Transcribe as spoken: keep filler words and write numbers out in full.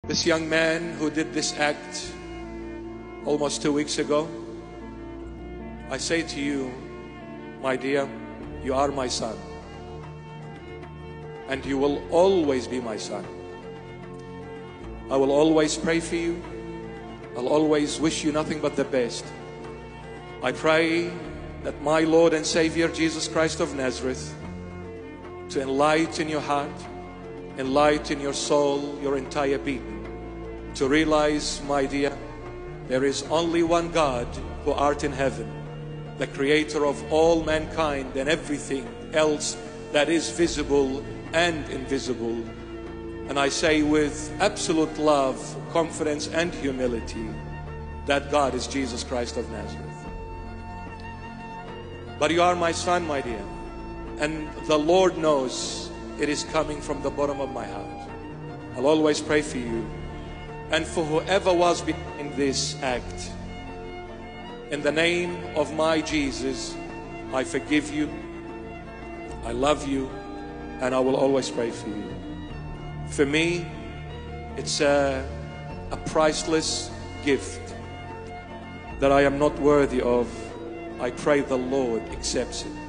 This young man who did this act almost two weeks ago, I say to you, my dear, you are my son, and you will always be my son. I will always pray for you. I'll always wish you nothing but the best. I pray that my Lord and Savior Jesus Christ of Nazareth to enlighten your heart, enlighten your soul, your entire being, to realize, my dear, there is only one God who art in heaven, the creator of all mankind and everything else that is visible and invisible. And I say with absolute love, confidence and humility that God is Jesus Christ of Nazareth. But you are my son, my dear, and the Lord knows it is coming from the bottom of my heart. I'll always pray for you and for whoever was behind this act. In the name of my Jesus, I forgive you, I love you, and I will always pray for you. For me, it's a, a priceless gift that I am not worthy of. I pray the Lord accepts it.